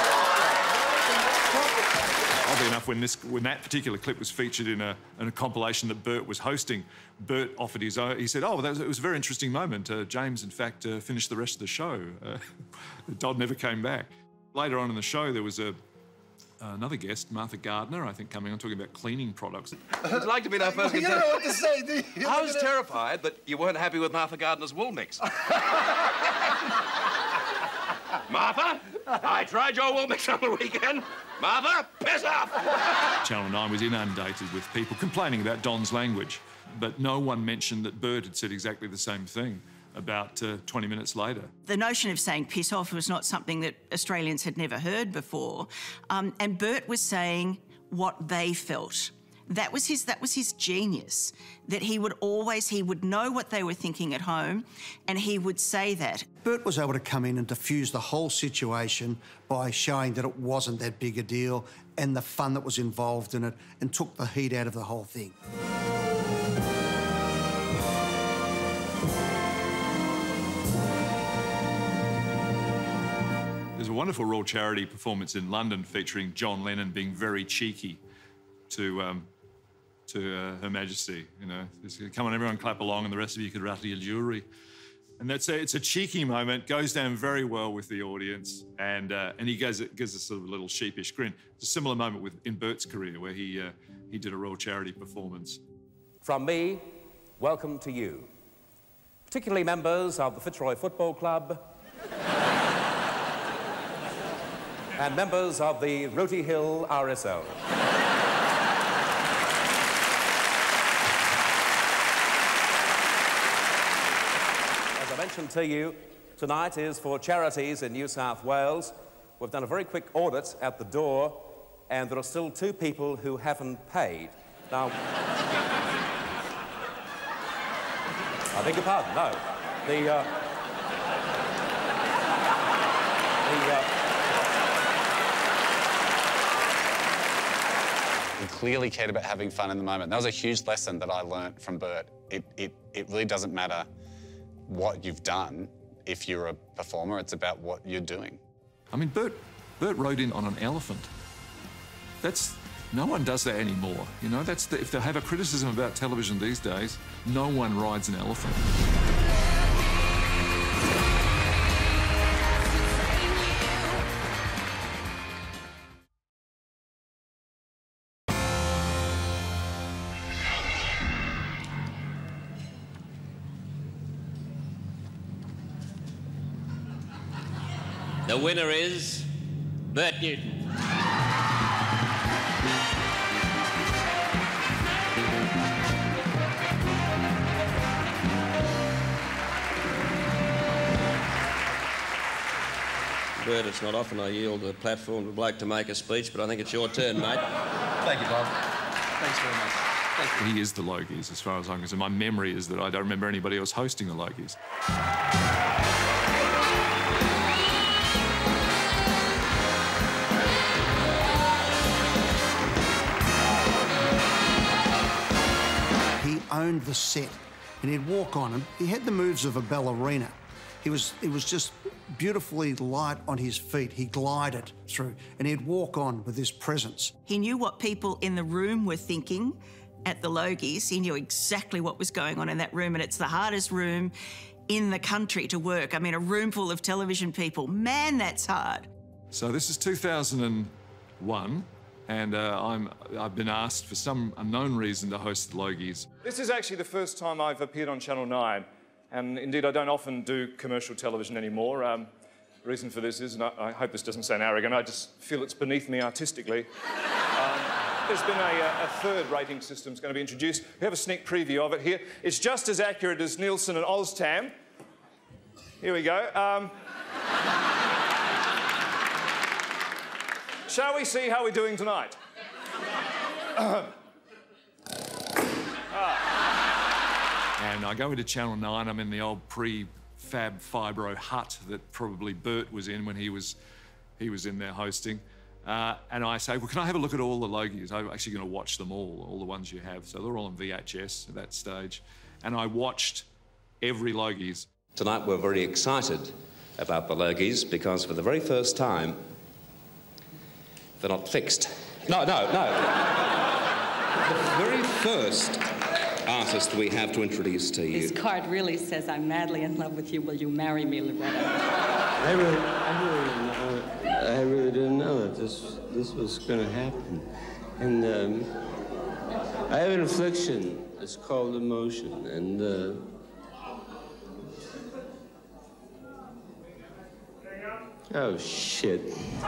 Oddly enough, when that particular clip was featured in a compilation that Bert was hosting, Bert offered his own. He said, "Oh, well, it was a very interesting moment. James, in fact, finished the rest of the show. Dodd never came back." Later on in the show, there was another guest, Martha Gardner, I think, coming on talking about cleaning products. Would you like to meet our first You don't know what to say, do you? I was terrified that you weren't happy with Martha Gardner's wool mix. Martha, I tried your wool mix on the weekend. Martha, piss off! Channel 9 was inundated with people complaining about Don's language, but no one mentioned that Bert had said exactly the same thing about 20 minutes later. The notion of saying piss off was not something that Australians had never heard before, and Bert was saying what they felt. That was his genius, that he would know what they were thinking at home, and he would say that. Bert was able to come in and diffuse the whole situation by showing that it wasn't that big a deal and the fun that was involved in it, and took the heat out of the whole thing. There's a wonderful Royal Charity performance in London featuring John Lennon being very cheeky to Her Majesty. You know, come on, everyone, clap along, and the rest of you could rattle your jewellery. And it's a cheeky moment, goes down very well with the audience, and he gives a sort of a little sheepish grin. It's a similar moment in Bert's career where he did a Royal Charity performance. From me, welcome to you, particularly members of the Fitzroy Football Club and members of the Rooty Hill RSL. As I mentioned to you, tonight is for charities in New South Wales. We've done a very quick audit at the door, and there are still 2 people who haven't paid. Now, I beg your pardon, no. He clearly cared about having fun in the moment. That was a huge lesson that I learnt from Bert. It really doesn't matter what you've done if you're a performer. It's about what you're doing. I mean, Bert rode in on an elephant. No one does that anymore. You know, if they have a criticism about television these days, no one rides an elephant. The winner is Bert Newton. Bert, it's not often I yield the platform to a bloke to make a speech, but I think it's your turn, mate. Thank you, Bob. Thanks very much. Thank you. He is the Logies, as far as I'm concerned. My memory is that I don't remember anybody else hosting the Logies. He owned the set, and he'd walk on, and he had the moves of a ballerina. It was just beautifully light on his feet. He glided through, and he'd walk on with this presence. He knew what people in the room were thinking at the Logies. He knew exactly what was going on in that room, and it's the hardest room in the country to work. I mean, a room full of television people. Man, that's hard. So this is 2001, and I've been asked for some unknown reason to host the Logies. This is actually the first time I've appeared on Channel 9. And indeed, I don't often do commercial television anymore. The reason for this is, and I hope this doesn't sound arrogant, I just feel it's beneath me artistically. There's been a third rating system that's going to be introduced. We have a sneak preview of it here. It's just as accurate as Nielsen and Oztam. Here we go. Shall we see how we're doing tonight? And I go into Channel 9. I'm in the old prefab fibro hut that probably Bert was in when he was in there hosting. And I say, well, can I have a look at all the Logies? I'm actually going to watch them all the ones you have. So they're all on VHS at that stage. And I watched every Logies. Tonight we're very excited about the Logies because for the very first time, they're not fixed. No. The very first artist we have to introduce to you. His card really says, I'm madly in love with you. Will you marry me, Loretta? I really didn't know that this was going to happen. And I have an affliction. It's called emotion. And oh, shit.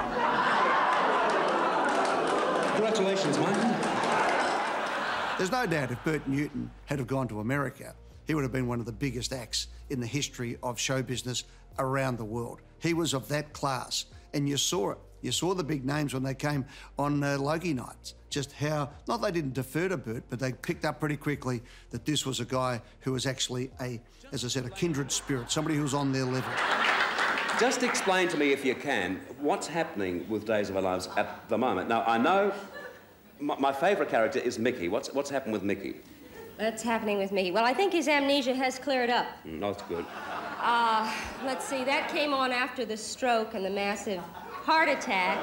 Congratulations, Mike. There's no doubt if Bert Newton had have gone to America, he would have been one of the biggest acts in the history of show business around the world. He was of that class, and you saw it. You saw the big names when they came on Logie nights, just how, not they didn't defer to Bert, but they picked up pretty quickly that this was a guy who was actually as I said, a kindred spirit, somebody who was on their level. Just explain to me, if you can, what's happening with Days of Our Lives at the moment. Now, I know my favourite character is Mickey. What's happened with Mickey? What's happening with Mickey? Well, I think his amnesia has cleared up. That's good. Let's see, that came on after the stroke and the massive heart attack.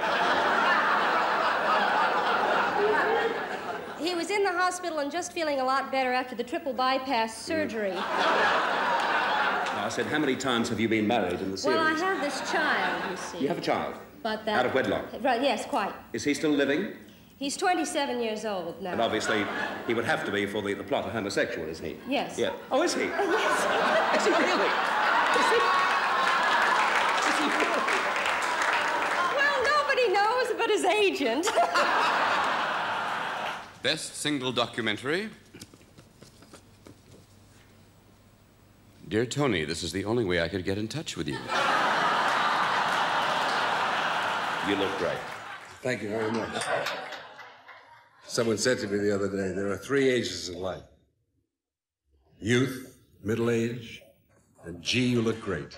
He was in the hospital and just feeling a lot better after the triple bypass surgery. I said, how many times have you been married in the series? Well, I have this child, you see. You have a child? But that... Out of wedlock? Right, yes, quite. Is he still living? He's 27 years old now. And obviously, he would have to be for the plot a homosexual, isn't he? Yes. Yeah. Oh, is he? Yes. Is he really? Is he? Well, nobody knows but his agent. Best single documentary. Dear Tony, this is the only way I could get in touch with you. You look great. Thank you very much. Someone said to me the other day, there are 3 ages in life. Youth, middle age, and gee, you look great.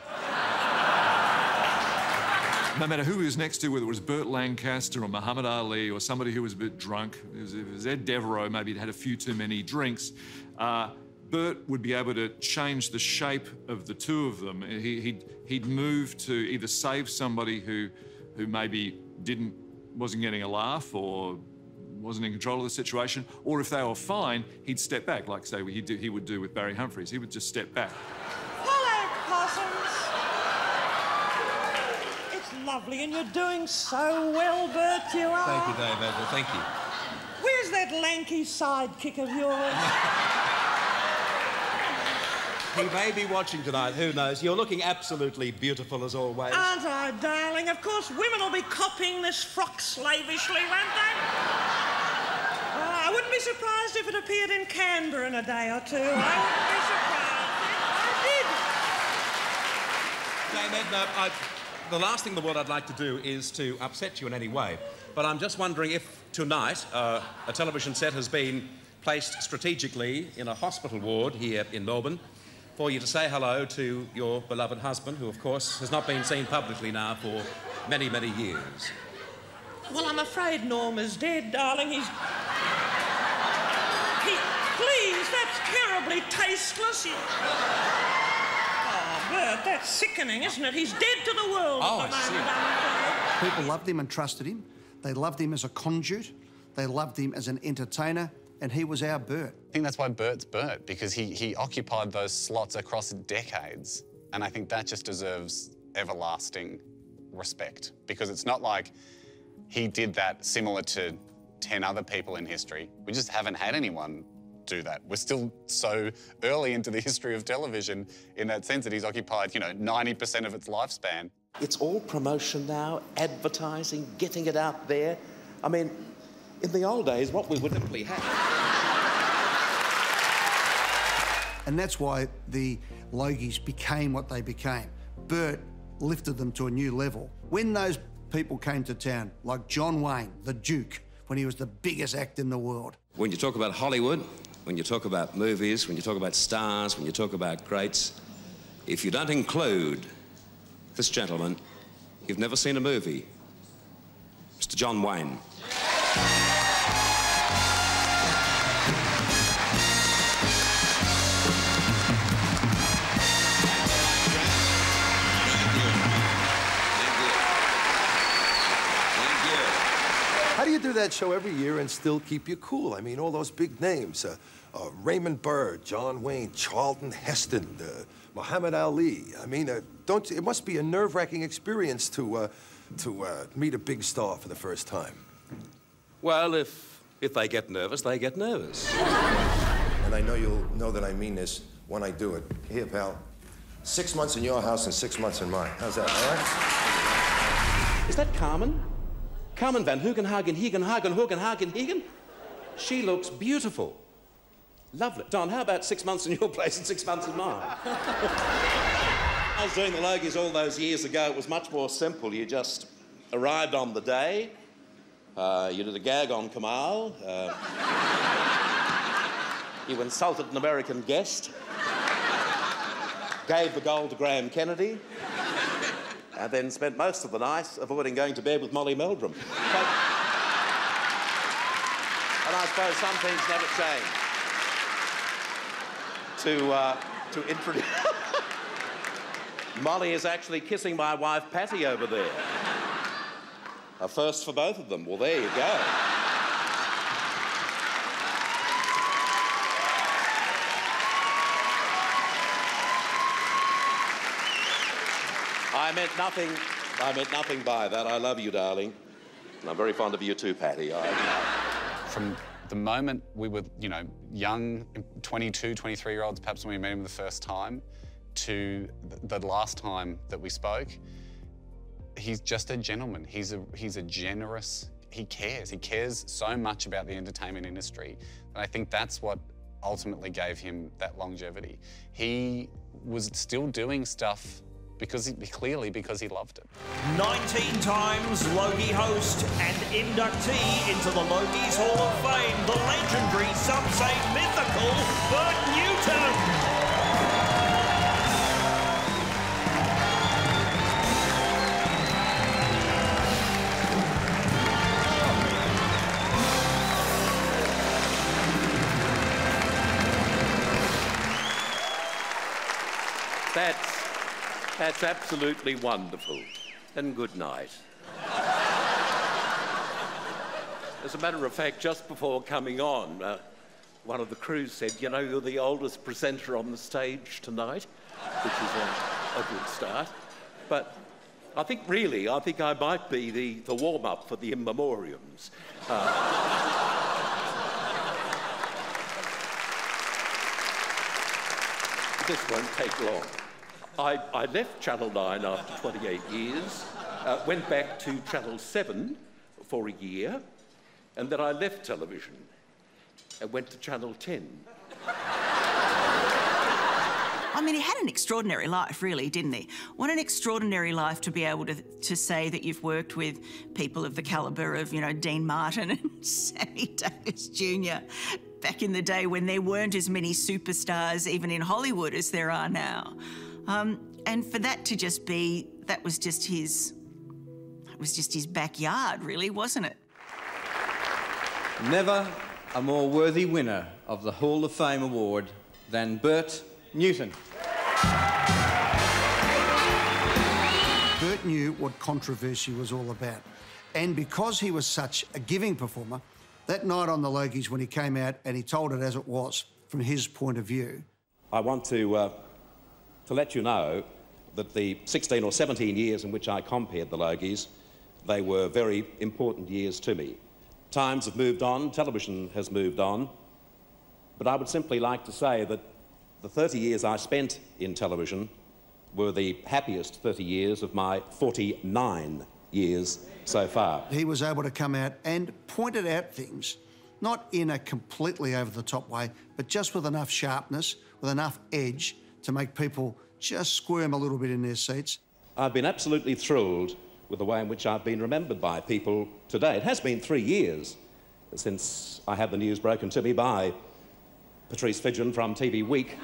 No matter who he was next to, whether it was Burt Lancaster or Muhammad Ali or somebody who was a bit drunk, if it was Ed Devereaux, maybe he'd had a few too many drinks, Burt would be able to change the shape of the two of them. He'd move to either save somebody who maybe wasn't getting a laugh or wasn't in control of the situation, or if they were fine, he'd step back, like say he would do with Barry Humphries. He would just step back. Hello, Possums. It's lovely, and you're doing so well, Bert, you are. Thank you, Dave Adler. Thank you. Where's that lanky sidekick of yours? He may be watching tonight, who knows? You're looking absolutely beautiful as always. Aren't I, darling? Of course, women will be copying this frock slavishly, won't they? I wouldn't be surprised if it appeared in Canberra in a day or two. I wouldn't be surprised. I Dame Edna, the last thing in the world I'd like to do is to upset you in any way, but I'm just wondering if tonight a television set has been placed strategically in a hospital ward here in Melbourne for you to say hello to your beloved husband, who, of course, has not been seen publicly now for many, many years. Well, I'm afraid Norma's dead, darling. Please, that's terribly tasteless. Oh, Bert, that's sickening, isn't it? He's dead to the world at the moment. People loved him and trusted him. They loved him as a conduit. They loved him as an entertainer. And he was our Bert. I think that's why Bert's Bert, because he occupied those slots across decades. And I think that just deserves everlasting respect, because it's not like he did that similar to 10 other people in history. We just haven't had anyone do that. We're still so early into the history of television in that sense that he's occupied, you know, 90% of its lifespan. It's all promotion now, advertising, getting it out there. I mean, in the old days, what we would simply have. And that's why the Logies became what they became. Bert lifted them to a new level. When those people came to town, like John Wayne, the Duke, when he was the biggest actor in the world. When you talk about Hollywood, when you talk about movies, when you talk about stars, when you talk about greats, if you don't include this gentleman, you've never seen a movie. Mr. John Wayne. How do you do that show every year and still keep you cool? I mean, all those big names, Raymond Burr, John Wayne, Charlton Heston, Muhammad Ali. I mean, it must be a nerve-wracking experience to meet a big star for the first time. Well, if they get nervous, they get nervous. And I know you'll know that I mean this when I do it. Here, pal. 6 months in your house and 6 months in mine. How's that, all right? Is that Carmen? Carmen van Hugenhagen, Hugenhagen. She looks beautiful. Lovely. Don, how about 6 months in your place and 6 months in mine? I was doing the Logies all those years ago. It was much more simple. You just arrived on the day. You did a gag on Kamal. You insulted an American guest. Gave the gold to Graham Kennedy. And then spent most of the night avoiding going to bed with Molly Meldrum. And I suppose some things never change. To introduce... Molly is actually kissing my wife, Patty, over there. A first for both of them. Well, there you go. I meant nothing by that. I love you, darling. And I'm very fond of you too, Patty. From the moment we were, you know, young, 22, 23-year-olds, perhaps when we met him the first time, to the last time that we spoke, he's just a gentleman. He's a generous, he cares so much about the entertainment industry. And I think that's what ultimately gave him that longevity. He was still doing stuff because he loved it. 19 times Logie host and inductee into the Logies Hall of Fame, the legendary, some say mythical, Bert Newton. That's absolutely wonderful. And good night. As a matter of fact, just before coming on, one of the crew said, you know, you're the oldest presenter on the stage tonight, which is a good start. But I think I might be the warm-up for the in memoriams. This won't take long. I left Channel 9 after 28 years, went back to Channel 7 for a year, and then I left television and went to Channel 10. I mean, he had an extraordinary life, really, didn't he? What an extraordinary life to be able to say that you've worked with people of the calibre of, you know, Dean Martin and Sammy Davis Jr. back in the day when there weren't as many superstars, even in Hollywood, as there are now. And for that to just be, that was just his backyard, really, wasn't it? Never a more worthy winner of the Hall of Fame award than Bert Newton. Bert knew what controversy was all about. And because he was such a giving performer, that night on the Logies when he came out and he told it as it was, from his point of view. I want to let you know that the 16 or 17 years in which I compared the Logies, they were very important years to me. Times have moved on, television has moved on, But I would simply like to say that the 30 years I spent in television were the happiest 30 years of my 49 years so far. He was able to come out and pointed out things, not in a completely over-the-top way, but just with enough sharpness, with enough edge to make people just squirm a little bit in their seats. I've been absolutely thrilled with the way in which I've been remembered by people today. It has been 3 years since I had the news broken to me by Patrice Fidgen from TV Week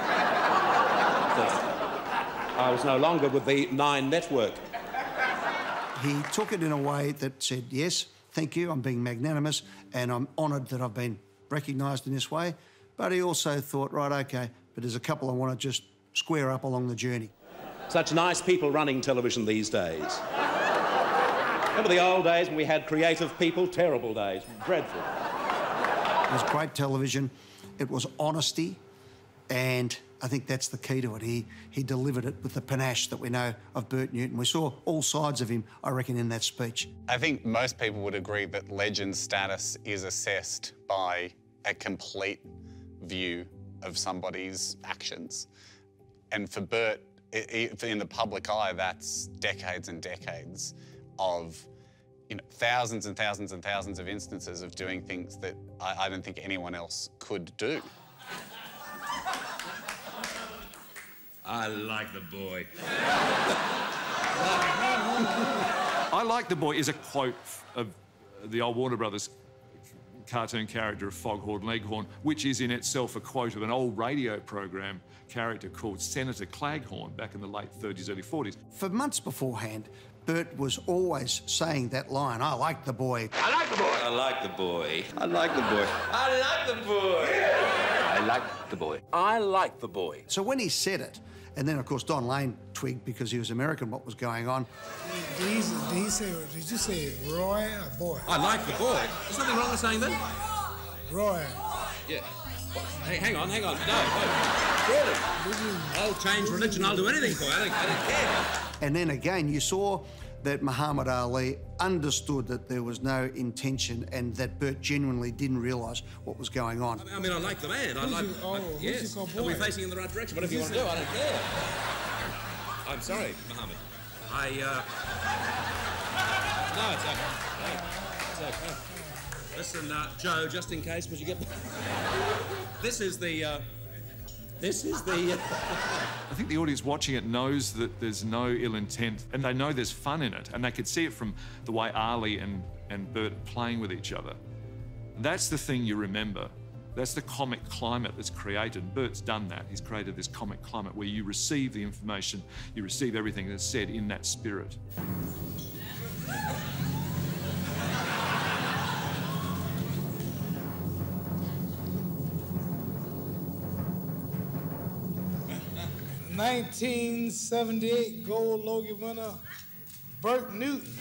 that I was no longer with the Nine Network. He took it in a way that said, yes, thank you, I'm being magnanimous and I'm honoured that I've been recognised in this way. But he also thought, right, OK, but there's a couple I want to just square up along the journey. Such nice people running television these days. Remember the old days when we had creative people? Terrible days, dreadful. It was great television, it was honesty, and I think that's the key to it. He delivered it with the panache that we know of Bert Newton. We saw all sides of him, I reckon, in that speech. I think most people would agree that legend status is assessed by a complete view of somebody's actions. And for Bert, in the public eye, that's decades and decades of thousands and thousands and thousands of instances of doing things that I don't think anyone else could do. I like the boy. I like the boy is a quote of the old Warner Brothers cartoon character of Foghorn Leghorn, which is in itself a quote of an old radio program character called Senator Claghorn back in the late 30s, early 40s. For months beforehand, Bert was always saying that line, I like the boy. I like the boy. I like the boy. I like the boy. I like the boy. I like the boy. I like the boy. So when he said it, and then, of course, Don Lane twigged because he was American what was going on. Did you say Roy or boy? I like the boy. There's nothing wrong with saying that. Roy. Yeah. Hey, hang on. No. Really? I'll change religion. I'll do anything for you. I don't care. And then again, you saw that Muhammad Ali understood that there was no intention and that Bert genuinely didn't realise what was going on. I mean, I like the man. Yes. And we're facing in the right direction. Whatever you want to do, I don't care. I'm sorry, Muhammad. No, it's okay. It's okay. Listen, Joe, just in case, would you get... This is the... I think the audience watching it knows that there's no ill intent and they know there's fun in it, and they could see it from the way Ali and Bert are playing with each other. That's the thing you remember. That's the comic climate that's created. Bert's done that. He's created this comic climate where you receive the information, you receive everything that's said in that spirit. ...1978 Gold Logie winner, Bert Newton.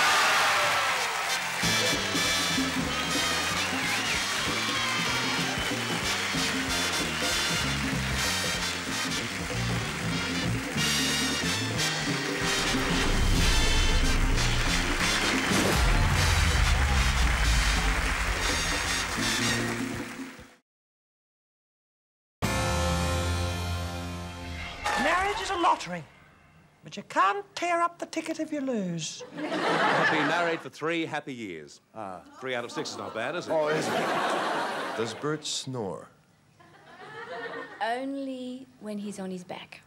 'Marriage is a lottery, but you can't tear up the ticket if you lose. I've been married for 3 happy years. 3 out of 6 is not bad, is it? Oh, is it? Does Bert snore? Only when he's on his back.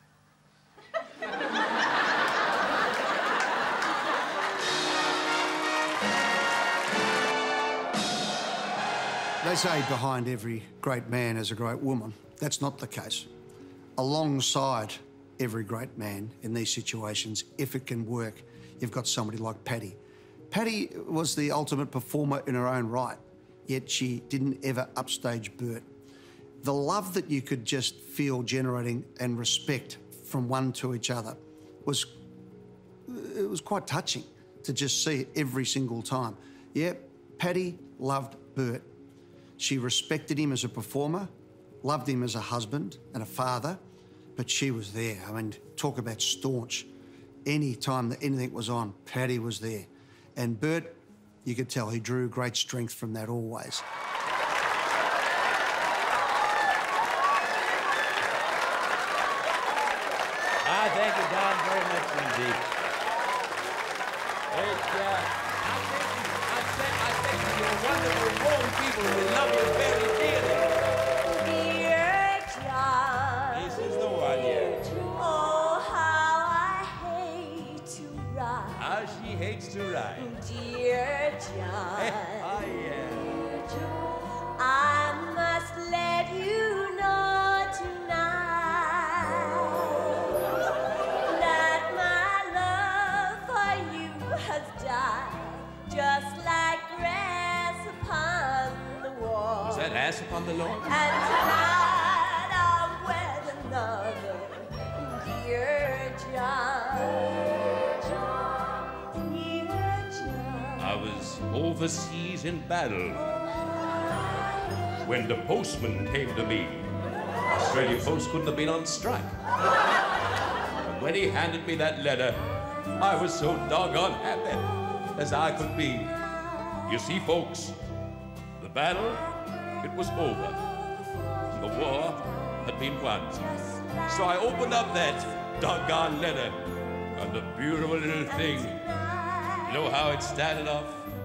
They say behind every great man is a great woman. That's not the case. Alongside every great man in these situations, if it can work, you've got somebody like Patty. Patty was the ultimate performer in her own right, yet she didn't ever upstage Bert. The love that you could just feel generating and respect from one to each other was quite touching to just see it every single time. Yeah, Patty loved Bert. She respected him as a performer, loved him as a husband and a father, but she was there. I mean, talk about staunch. Any time that anything was on, Patty was there. And Bert, you could tell he drew great strength from that always. very much indeed. I think you're wonderful, warm people. We love you very dearly. Dear John. This is the one, yeah. Oh, how I hate to ride. How she hates to ride. Dear John. Oh, yeah. I must let you know tonight that my love for you has died, just like grass upon the wall. Is that ass upon the lawn? And tonight I'll wed another, dear John. Dear John. I was overseas in battle when the postman came to me. Australia Post couldn't have been on strike. But when he handed me that letter, I was so doggone happy as I could be. You see, folks, the battle, it was over. The war had been won. So I opened up that doggone letter, and the beautiful little thing, you know how it started off?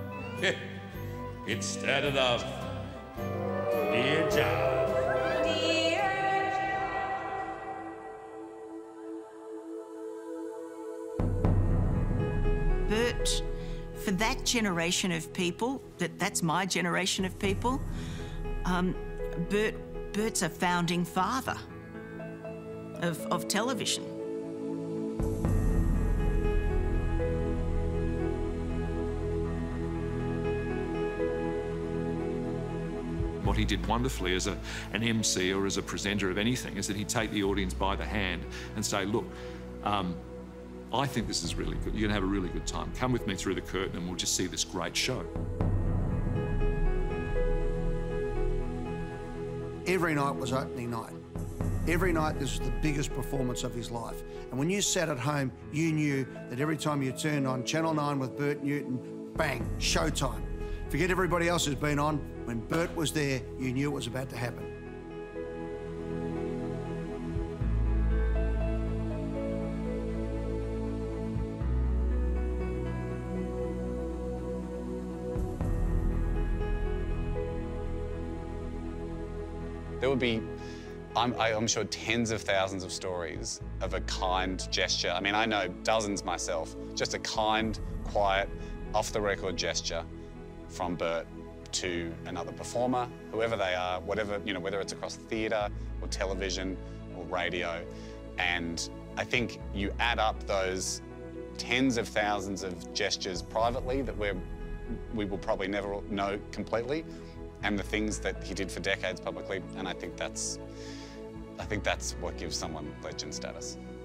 It started off, Dear John. Dear Bert, for that generation of people, that's my generation of people, Bert's a founding father of television. What he did wonderfully as an MC or as a presenter of anything is that he'd take the audience by the hand and say, look, I think this is really good. You're going to have a really good time. Come with me through the curtain and we'll just see this great show. Every night was opening night. Every night this was the biggest performance of his life. And when you sat at home, you knew that every time you turned on Channel 9 with Bert Newton, bang, showtime. Forget everybody else who's been on. When Bert was there, you knew it was about to happen. There would be, I'm sure, tens of thousands of stories of a kind gesture. I mean, I know dozens myself. Just a kind, quiet, off-the-record gesture from Bert to another performer, whoever they are, whatever, you know, whether it's across theatre or television or radio. And I think you add up those tens of thousands of gestures privately that we will probably never know completely, and the things that he did for decades publicly, and I think that's what gives someone legend status.